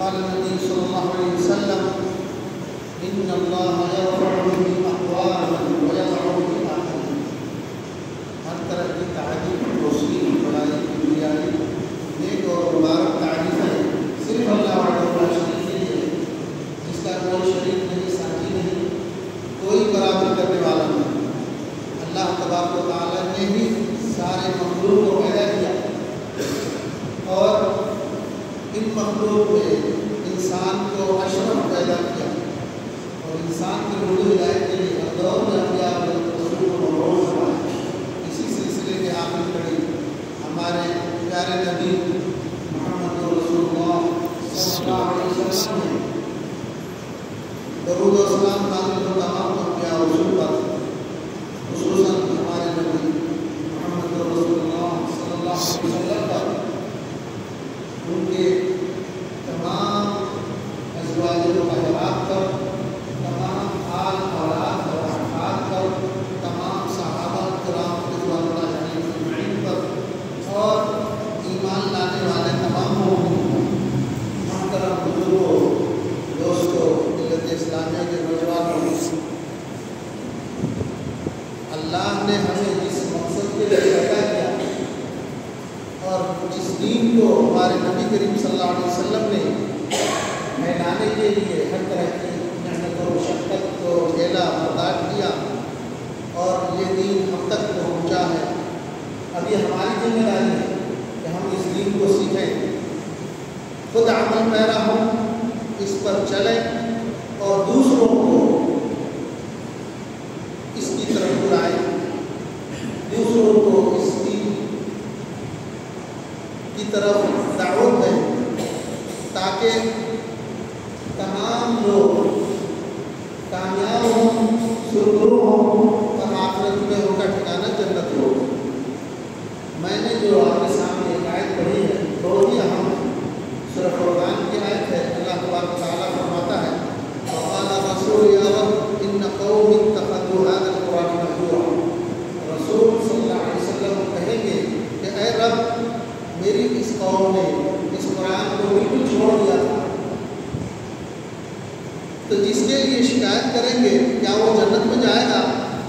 قال النبي صلى الله عليه وسلم إن الله يرفع به أقواما ويضع به آخرين. हर तरह की तारीफ रोशनी बड़ाई दुनियावी नेक और मुबारक तारीफ है सिर्फ अल्लाह वहदहु शरीक के लिए, जिसका कोई शरीक नहीं, साथी नहीं, कोई बराबर करने वाला नहीं। अल्लाह तबारक व तआला ने ही सारे मखलूक को पैदा किया और इन मखलूक में इंसान को अशरफ पैदा किया और इंसान की रुजू हिदायत के लिए दौर में अम्बिया रसूल को मबऊस फरमाया। इसी सिलसिले के आखिरी कड़ी हमारे प्यारे नबी मोहम्मद रसूलुल्लाह सल्लल्लाहु अलैहि वसल्लम ने दरूद और सलाम नाज़िल हो तमाम अम्बिया रसूल पर, खुसूसन हमारे नबी मोहम्मद रसूलुल्लाह सल्लल्लाहु अलैहि वसल्लम पर, उनके तमाम अज़वाज व अहबाब पर, तमाम आल औलाद और अहबाब पर, तमाम सहाबा किराम रिज़वानुल्लाह अलैहिम अजमईन पर और ईमान लाने वाले तमाम मोहतरम बुजुर्गों, दोस्तों, मिल्लत इस्लामिया के नौजवानों, अल्लाह ने हमें जिस मकसद के लिए पैदा किया और जिस दीन को हमारे नबी करीम सल्लल्लाहु अलैहि वसल्लम ने फैलाने के लिए हर तरह की मेहनत और मशक्क़त को झेला, बर्दाश्त किया और ये दीन हम तक पहुँचा है। अब ये हमारी जिम्मेदारी है कि हम इस दीन को सीखें, खुद अमल पैरा हों, इस पर चलें और दूसरों को इसकी तरफ बुलाएं, दूसरों को इसकी तरफ दावत दें, ताकि तमाम लोग कामयाब हों, सुरखरू हों और आखिरत में उनका ठिकाना जन्नत हो। मैंने जो आपके सामने एक आयत पढ़ी है बहुत ही अहम सूरह फुरक़ान की आयत है। अल्लाह तबारक व तआला फरमाता है, क़ाल रसूल या रब इन्न क़ौमी इत्तख़ज़ू हाज़ल क़ुरआन महजूरा। रसूल सल्लल्लाहु अलैहि वसल्लम कहेंगे कि ऐ रब, मेरी इस कौम ने इस कुरान को बिल्कुल छोड़ दिया था, तो जिसके लिए शिकायत करेंगे क्या वो जन्नत में जाएगा?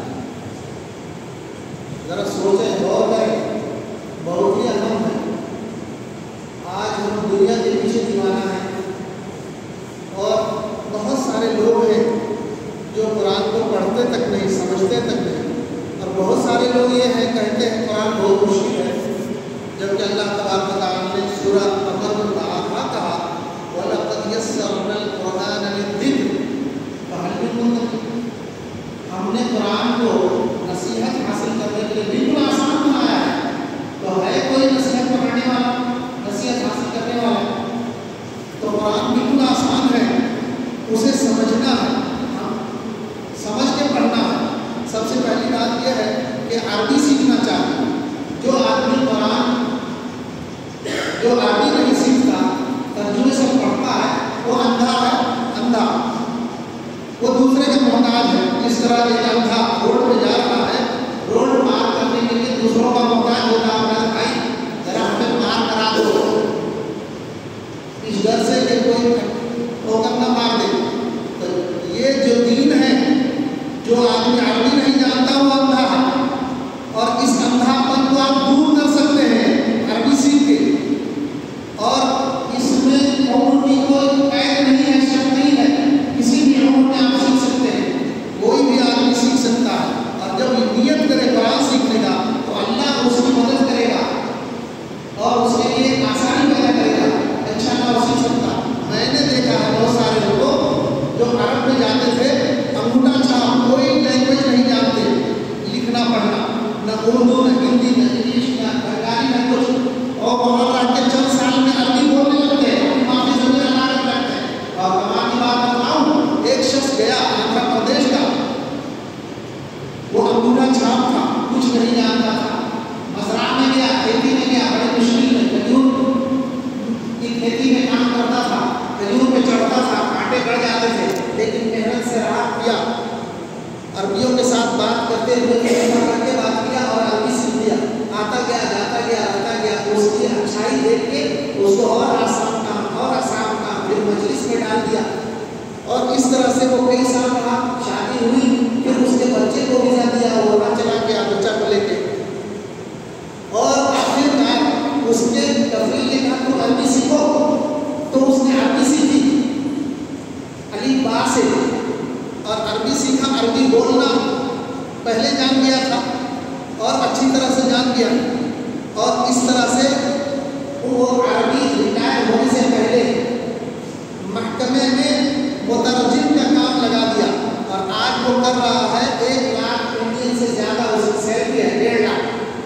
ज़रा सोचें, गौर करें, बहुत ही अहम है। आज हम दुनिया के पीछे दीवाना हैं और बहुत सारे लोग हैं जो कुरान को पढ़ते तक नहीं, समझते तक नहीं, और बहुत सारे लोग ये हैं कहते हैं कुरान बहुत मुश्किल है, जबकि अल्लाह तबारक व तआला ने सूरह क़मर में कहा वलक़द यस्सरनल क़ुरआन लिज़्ज़िक्र फहल मिन मुद्दकिर। हमने कुरान को नसीहत हासिल करने के लिए बिल्कुल आसान बनाया है, तो है कोई नसीहत पढ़ने वाला, नसीहत हासिल करने वाला? तो कुरान बिल्कुल आसान है, उसे समझना है, समझ के पढ़ना है। सबसे पहली बात यह है कि अरबी सीखना चाहिए। जो आदमी कुरान जो अरबी नहीं सीखता, तर्जुमे से पढ़ता है, वो अंधा है, अंधा, वो दूसरे का मोहताज है। इस तरह एक अंधा रोड में जा रहा है, रोड पार करने के लिए दूसरों का मोहताज होता है, भाई जरा हमें पार करा दो, इस डर से कि कोई ठोकर न मार दे। तो ये जो दीन है, जो आदमी अरबी नहीं जानता वो अंधा है, और इस अंधापन को आप दूर कर सकते हैं अरबी सीख के। और इसमें उम्र की कोई कैद नहीं है, शर्त नहीं है, किसी भी उम्र में आप सीख सकते हैं, कोई भी आदमी सीख सकता है। और जब नियत करे कुरान सीखने का, तो अल्लाह उसकी मदद करेगा और उसके लिए आसानी पैदा करेगा, अच्छा ना वो सीख सकता। मैंने देखा है बहुत सारे लोगों जो अरब में जाते थे, अंगूठा छाप, कोई लैंग्वेज नहीं जानते, लिखना पढ़ना, न उर्दू, न हिंदी, न इंग्लिश, न बंगाली, न कुछ, और वहाँ रह के चंद साल में अरबी बोलने लगते हैं, अपनी माफी जमीन लगाने लगते हैं। और कमाल की बात बताऊँ, एक शख्स गया आंध्र प्रदेश का, वो अंगूठा छाप था, कुछ नहीं जानता था, मज़राअ में गया, खेती में गया, बड़ी मुश्किल में खजूर की खेती में काम करता था, खजूर पे चढ़ता था, कांटे गड़ जाते थे, लेकिन मेहनत से राहत किया, अरबियों के साथ बात करते हुए करके बात किया और अरबी सीख लिया। आता गया, जाता गया, आता गया, उसकी अच्छाई देख के उसको और आसान काम, और आसान काम, फिर मजलिस में डाल दिया और इस तरह से वो कई साल रहा। शादी हुई, फिर उसके बच्चे को वीजा दिया, वो वहाँ चला गया बच्चा को लेके। और आखिरकार उसके कफील ने कहा तुम अरबी सीखो, तो उसने अरबी सीखी अली बा से, और अरबी सीखा। अरबी बोलना पहले जान गया था और अच्छी तरह से जान गया, और इस तरह से वो अरबी रिटायर होने से पहले महकमे में मुतरजिम का काम लगा दिया, और आज वो कर रहा है 1 लाख इंडियन से ज़्यादा उसकी सैलरी है, 1.5 लाख।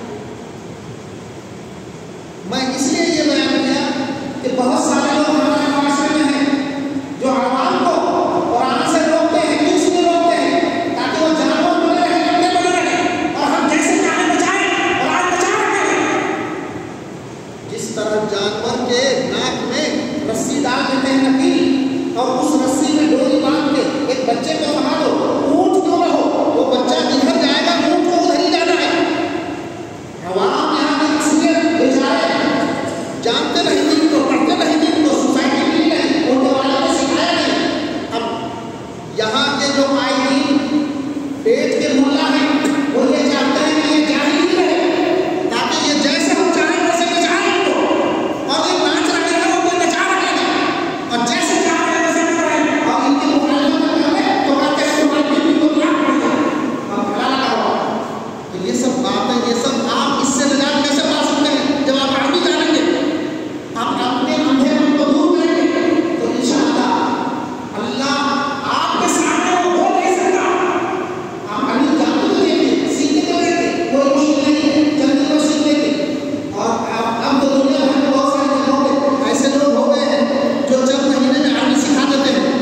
मैं इसलिए ये बयान किया कि बहुत सारे लोग हमारे माशरे में हैं जो आवाम को कुरान से रोकते हैं। क्यों इसलिए रोकते हैं? ताकि वो जानवर बने रहे, अंधे बने रहे, और हम जैसे चाहे बचाएं और आज बचा रहे हैं। जिस तरह जानवर के नाक में रस्सी डाल देते हैं नकीली, और उस रस्सी में डोरी बांध के एक बच्चे को समा दो, ऊंट क्यों ना हो, वो बच्चा जिधर जाएगा ऊंट को उधर ही जाना है। आवाम यहाँ के इसलिए बेचारे जानते नहीं, दिन को पढ़ते नहीं, दिन को सोसाइटी मिली नहीं, उनके वालों ने सिखाया नहीं। अब यहाँ के जो आईनी पेट के मुल्ला हैं वो ये चाहते हैं कि ये जाहिल ही रहे, ताकि ये जैसे हम चाहें वैसे नचाएं इनको, और ये नाच रहे हैं वो नचा रहे हैं, और जैसे चाह रहे हैं वैसे कर रहे हैं, और इनकी मुखालफत करें तो कहते हैं तुम्हारी बीवी को क्या पड़ेगा, हम खड़ा लगाओ। तो ये सब बातें, ये सब आप इससे निजात कैसे पा सकते हैं जब आप अरबी जानेंगे, आप अपने अंधे मन को दूर करेंगे, तो इंशाअल्लाह अल्लाह आपके सामने वो बोल नहीं सकता। आप अरबी जानते तो देंगे, सीखते तो देंगे, कोई मुश्किल नहीं है, जल्दी में सीख लेंगे। और अब तो दुनिया भर में बहुत सारे जगहों पे ऐसे लोग हो गए हैं जो चंद महीने में अरबी सिखा देते हैं,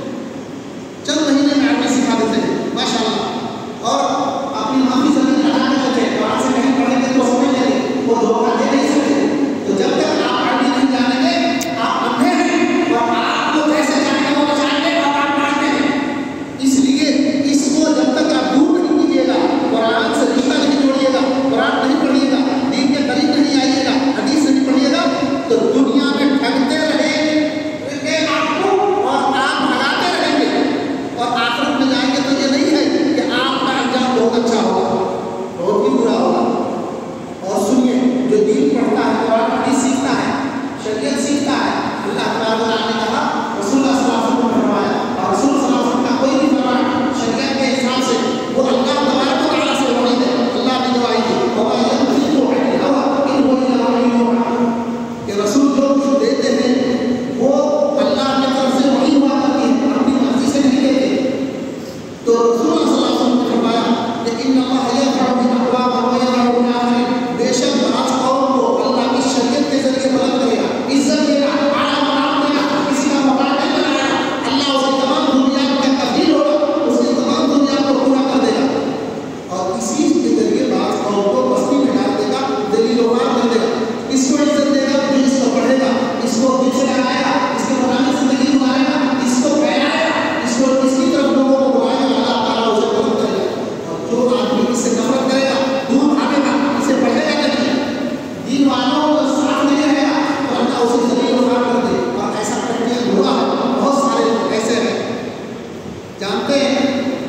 चंद महीने में अरबी सिखा देते हैं माशाअल्लाह, और अपनी माफी जमीन लगा देते हैं, वहाँ से कहीं पढ़ेंगे तो समझ लेंगे, वो धोखा दे नहीं सकते। तो जब तक आप अरबी नहीं जानेंगे आप अंधे हैं, और आपको जैसे चाहेंगे वो बचाएंगे और आप मानते हैं। इसलिए इसको जब तक आप दूर नहीं कीजिएगा, कुरान से रिश्ता नहीं जोड़िएगा, कुरान नहीं पढ़िएगा, दीन के करीब नहीं आइएगा, हदीस नहीं पढ़िएगा, तो दुनिया में ठगते रहेंगे आपको और आप भगाते रहेंगे, और आखिरत में जाएंगे तो ये नहीं है कि आपका अंजाम बहुत अच्छा होगा, बहुत ही बुरा होगा। और सुनिए, जो दीन पढ़ता है, कुरान हदीस सीखता है, शरीयत सीखता है, अल्लाह तआला ने कहा, रसूलुल्लाह सल्लल्लाहु अलैहि वसल्लम ने फरमाया, और रसूल सल्लल्लाहु अलैहि वसल्लम का कोई भी फरमान शरीयत के हिसाब से वो अल्लाह तआला से वही है। अल्लाह ने गवाही दी, और यंतिकु अनिल हवा इन हुवा इल्ला वह्युन, कि रसूल जो कुछ देते हैं वो अल्लाह की तरफ से वही हुआ करती है, अपनी मर्जी से नहीं देते। तो रसूल सल्लल्लाहु अलैहि वसल्लम ने फरमाया कि इन्नल्लाह यरफअु बिल अक़वाम व यज़अउ बिल आखरीन, बेशक बाज़ कौम को अल्लाह की शरीयत के जरिए बुलंद करेगा, इज्जत देगा, आला मकाम देगा, किसी का मकाम नहीं बनाएगा, अल्लाह उसकी तमाम दुनिया का कफील होगा, उसकी तमाम दुनिया को पूरा कर देगा, और इसी के जरिए बाज़ कौम को बस्ती में डाल देगा, दिली लोहार कर देगा। इसको इज्जत देगा जो इसको पढ़ेगा, इसको दिल से लगाएगा, इसके मुताबिक जिंदगी गुजारेगा, इसको फैलाएगा, इसको इसकी तरफ लोगों को बुलाएगा, अल्लाह ताला उसे बुलंद करेगा। और जो आदमी इससे नफरत करेगा, दूर भागेगा, इसे पढ़ेगा नहीं, दीन वालों को साथ नहीं रहेगा, तो अल्लाह उसे जमीन उखाड़ कर दे। और ऐसा प्रैक्टिकल हुआ है, बहुत सारे लोग ऐसे हैं। जानते हैं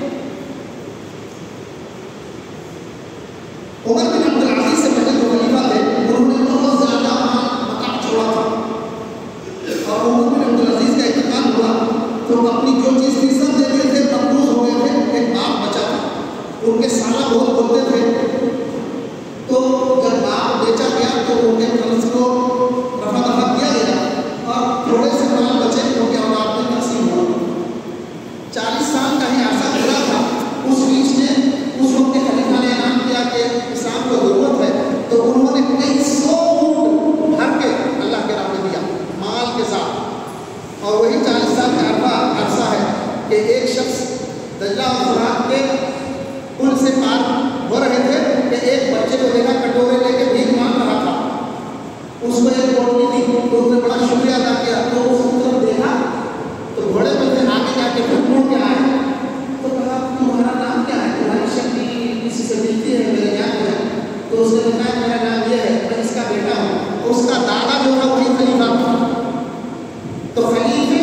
उमर बिन अब्दुल अजीज से पहले जो खलीफा थे, उन्होंने बहुत ज़्यादा मकाम छोड़ा था, और उमर बिन अब्दुल अजीज का इंतकाल हुआ तो अपनी जो चीज़ थी सब दे दिए थे, मकबूज हो गए थे। एक बाप बचा था, उनके साला बहुत बोलते थे, तो जब बाप बेचा गया तो उनके कर्ज को रफा दफा किया गया, और थोड़े से माल बचे क्योंकि औलाद में तकसीम हुआ। 40 साल का ही अर्सा पूरा था, उस बीच में उस वक्त के खलीफा ने ऐलान किया कि इस्लाम को ज़रूरत है, तो उन्होंने कई 100 ऊँट भर के अल्लाह के राह में दिया माल के साथ। और वही 40 साल का अरसा है कि एक शख्स दज्ला और फुरात के पुल से पार हो रहे थे कि एक बच्चे को देखा कटोरे लेके भीख मांग रहा था, उसको एक रोटी दी, तो उसने बड़ा शुक्रिया अदा किया। तो उसकी तरफ देखा तो घोड़े पर से आगे जाके फिर क्या है, तो कहा तुम्हारा नाम क्या है, तुम्हारी शक्ति किसी से मिलती है, मेरे ज्ञान है। तो उसने बताया मेरा नाम ये है, मैं इसका बेटा हूँ। उसका दादा जो था वही खलीफा था। तो खलीफे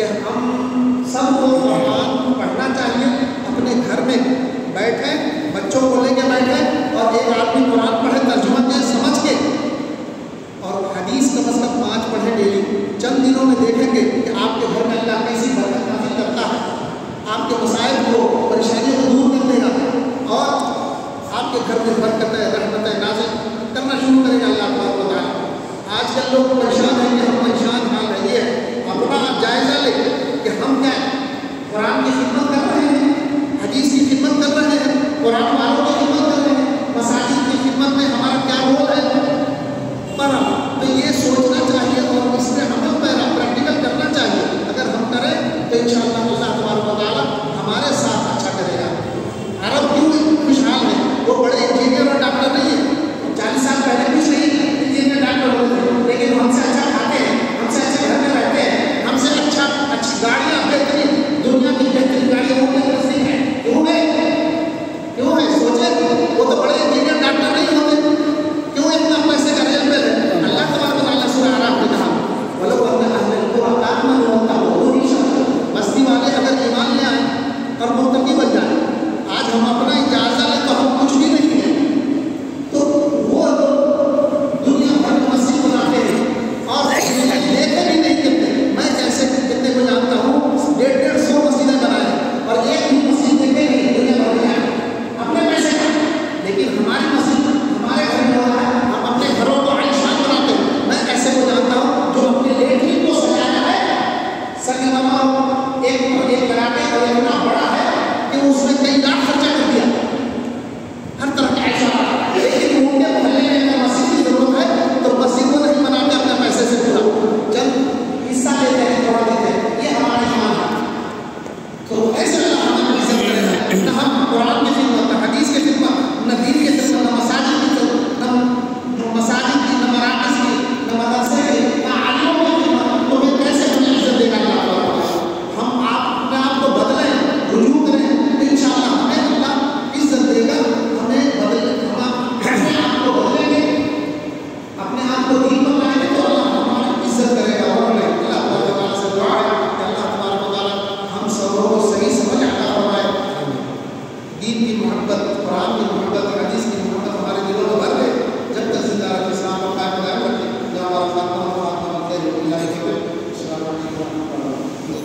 कि हम सबको कुरान पढ़ना चाहिए, अपने घर में बैठे बच्चों को लेके बैठे और एक आदमी कुरान पढ़े तर्जुमा के समझ के, और हदीस कम से कम 5 पढ़े डेली। चंद दिनों में देखेंगे कि आपके घर में अल्लाह कैसी बरकत नाज़िल करता है, आपके मसाइल को परेशानियों को दूर कर देगा और आपके घर में बरकत रहमत नाज़िल करना शुरू करेगा अल्लाह ताला। आजकल लोग परेशान हैं कि हम परेशान हाल रही है, अपना आप जायज़ा लें कि हम क्या कुरान की खिदमत कर रहे हैं, हदीस की खिदमत कर रहे हैं, कुरान वालों की खिदमत कर रहे हैं, मसाजिद की खिदमत में हमारा क्या रोल है। पर तो ये सोचना चाहिए और इसमें अमल पर प्रैक्टिकल करना चाहिए। अगर हम करें तो इंशाअल्लाह अल्लाह ताला हमारे साथ अच्छा करेगा। अरब क्यों खुशहाल है, वो बड़े इंजीनियर और डॉक्टर नहीं है, 40 साल पहले कुछ नहीं इंजीनियर डॉक्टर होते थे, लेकिन हमसे अच्छा खाते हैं, हमसे अच्छे घर में रहते हैं, हमसे अच्छी गाड़ियाँ बेहतरीन दुनिया की बेहतरीन गाड़ियाँ उनके पास नहीं है। क्यों है? क्यों है? सोचे वो तो बड़े इंजीनियर डॉक्टर नहीं होते, क्यों इतना पैसे का रेल में है। अल्लाह तबारक सूरह आराफ में कहा वलो अन्ना अहलल कुरआ आमनू वत्तक़ू बस्ती वाले अगर ईमान ले आए और मुत्तकी बन जाए। आज हम अपना इजाज़ा लें तो हम कुछ भी नहीं है, तो वो दुनिया भर में मस्जिद बनाते हैं और लेते भी नहीं करते। मैं जैसे कितने को जानता हूँ 150 मस्जिदें बनाए और एक भी मस्जिद देखे नहीं दुनिया भर में अपने पैसे का। लेकिन हमारी मस्जिद हमारे घर में हो रहा है, हम अपने घरों को आलीशान बनाते हैं। मैं ऐसे को जानता हूँ जो अपने लेटरिन को सजाया है संगमा एक कराटे और इतना बड़ा है कि उसमें कई लाख खर्चा कर दिया, हर तरह के आलीशान। लेकिन उनके मोहल्ले में मस्जिद की जरूरत है तो मस्जिद को नहीं बनाते अपने पैसे से पूरा चंद हिस्सा लेते हैं, थोड़ा देते हैं।